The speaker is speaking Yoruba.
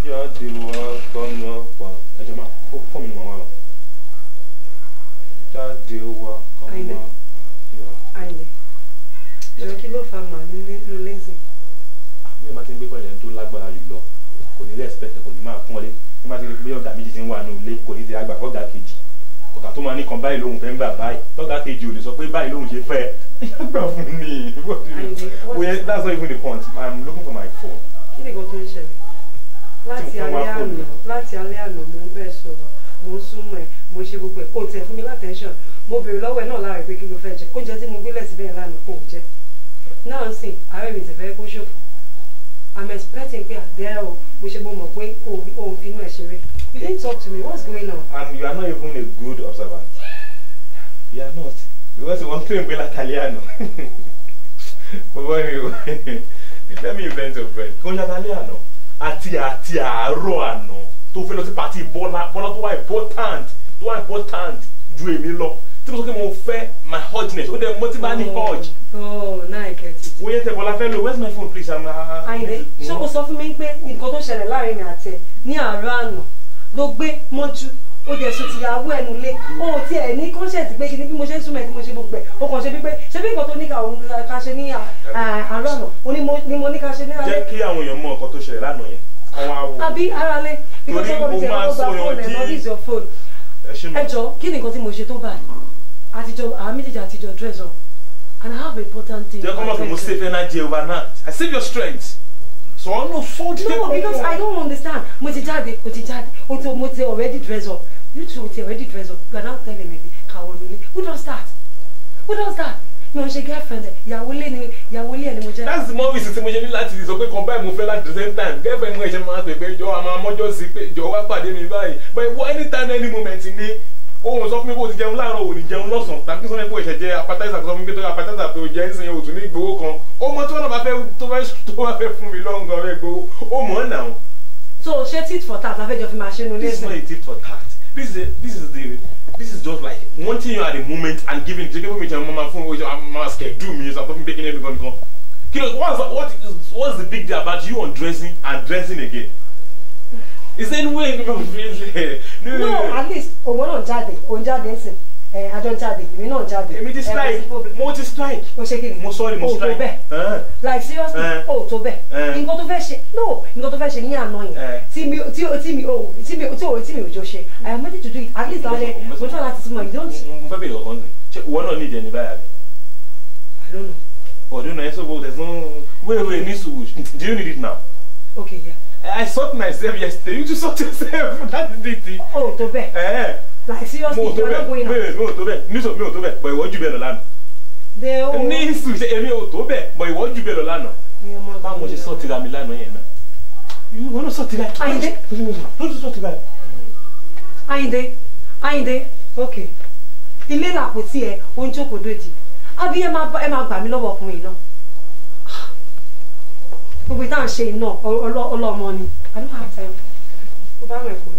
Jáde wá kọ́nà pa. Ẹ jẹ́ máa fọ́ mi ní màmá lọ. Jáde wá kọ́nà. Àìlè. Jọ̀ọ́ kí ló fa màá nínú lẹ́sìn? Mi ò máa ti ń gbé pẹ̀lú ẹni tó lágbára jù lọ. Kò ní respect, kò ní máa pọ́n lé. Ní máa ti rí pé ọ̀gá méjì ti ń wà nínú ilé, kò ní ti àgbà fọ́gà kejì. Ọ̀gá tó máa ní kan báyìí lóhun fẹ́ ń gbà báyìí. Tọ́gà kejì ò lè sọ pé báyìí lóhun ṣe fẹ́. Gbà fún mi. That's not even the point. I'm looking for my phone. Kí ni nǹkan tó ń ṣẹlẹ̀? Láti alẹ́ àná mo ń bẹ́ẹ̀ sọ̀rọ̀, mo ń súnmọ́ ẹ̀, mo ṣe gbogbo ẹ̀, kò tiẹ̀ fún mi látẹ̀ńṣọ̀n. Mo béèrè lọ́wọ́ ẹ̀ náà láàrin pé kí ló fẹ́ jẹ. Oúnjẹ tí mo gbé lẹ̀ síbẹ̀ lánàá kò jẹ. Náà ń sìn, ààrẹ mi tẹ̀fẹ́ kó ṣòfò. I'm expecting pé àdẹ́ o, mo ṣe mo mọ̀ pé òun finú ẹ̀ ṣeré. You didn't talk to me. What's going on? And you are not even a good observant. You are not. Because you want to be like Italiano. Let me invent a friend. Kò ń ṣe Italiano. Àti àárọ̀ àná tó fẹ́ lọ sí party Bọ́lá tó wà important ju èmi lọ. Tí mo sọ pé mo fẹ́ my hotness, ó dẹ̀ mo ti bá ní hot. Oh, now I get it. Wo yẹ tẹ Bọ́lá fẹ́ lò, where's my phone please? Àyìnlé, ṣé o sọ fún mi pé nǹkan tó ṣẹlẹ̀ láàrin mi àti ẹ̀ ní àárọ̀ àná ló gbé mọ́jú ó dẹ̀ sùn tìyàwó ẹnu lé ó ti ẹ̀ ní conscience pé kí ni bí mo ṣe ń súnmọ́ ẹ̀ tí mo ṣe gbogbo ẹ̀ ó kàn ṣe bí pé ṣé bí nǹkan tó ní ká ṣe ní àárọ̀ àná ó ní mo ní ká ṣe ní alẹ́. Jẹ́ kí àwọn èèyàn mọ nǹkan tó ṣẹlẹ̀ lánàá yẹn. Àbí ara lé because ọkọ mi ti ẹ̀rọ gba fóònù ẹ̀ lọ this your phone. Ẹ jọ kí ni nǹkan tí mo ṣe tó báyìí àtijọ́ àwọn méjèèjì àtijọ́ dress up and I have important thing. Jẹ́ kọ́ mọ̀ pé mo save energy overnight. I save your strength. So I no fault. No, because I don't understand. Mo ti jáde. Mo ti already dress up. You two ti already dress up. You are now telling me káwọn nílé. Who does that? Mi ò ṣe girlfriend ẹ̀. Ìyàwó ilé ni mo jẹ́. That's the more reason tí mo ṣe ní láti sọ pé combine mo fẹ́ láti the same time. Girlfriend mo ẹ̀ṣẹ̀ máa pè pé jọ àmọ́ amọ́jọ́ sí pé jọ wá pàdé mi báyìí. But anytime any moment ni ohun sọ fún mi pé o ti jẹun láàárọ̀ o ní jẹun lọ́sàn-án tàbí sọ fún mi pé o ṣẹ̀ jẹ appetizer sọ fún mi pé tó appetizer tó jẹ ń sìn o tún ní gbowó kan. Ó mọ tí wọ́n náà bá fẹ́ fún mi lọ́hùn gan fẹ́ gbowó. Ó mọ̀ ọ́n náà. So ṣé tit for tat la fẹ́ jọ fi máa ṣe nu lẹ́sìn? This is not a tit for tat. This is just like wanting you at the moment and giving. Jẹ́ kí wọ́n mi jẹun mama fún mama schedule mi sọ fún mi pé kí ni ẹni gan gan. What's the big deal about you undressing and dressing again? Is there any way you feel? No, at least òun náà jáde ń sìn. Àjọ jáde, èmi náà jáde. Èmi ti strike, mo ti strike. O ṣe kí ni? Mo sorry, mo strike. O tó bẹ́ẹ̀. Like seriously, o tó bẹ́ẹ̀. Nǹkan tó fẹ́ ṣe ní àná yẹn. Tí mi ò jọ ṣe. I am ready to do it. At least lálẹ́, mo try láti súnmọ́. You don't. Mo fẹ́ bèèrè ọ̀kan ní. Ṣé ìwọ náà ní ìdẹ̀ni báyà rẹ̀? I don't know. Oh, don't know. So there's no. Wait, need to. Do you need it now? Okay, yeah. I sought myself yesterday. You too sought yourself. That is it. Oh, tó bẹ́ẹ̀. Like seriously, you are not going on. Mi ò tó bẹ́ẹ̀. Mi ò tó bẹ́ẹ̀. But ìwọ jù bẹ́ẹ̀ lọ lánàá. Ní sùn ṣe èmi ò tó bẹ́ẹ̀. But ìwọ jù bẹ́ẹ̀ lọ lánàá. Báwo ṣe sọ́ọ̀tì ra mi lánàá yẹn náà? Ìwọ náà sọ́ọ̀tì ra. Àyìndé. Ló tún sọ́ọ̀tì ra. Àyìndé. Okay. Ilé làpótí ẹ, ó ń jókòó dòdì. Àbí ẹ máa gbà mí lọ́wọ́ ọkùnrin náà. Gbogbo ìtàn ṣe iná ọlọ́mọ ni. I don't have time. Ó bá rẹ̀ kú.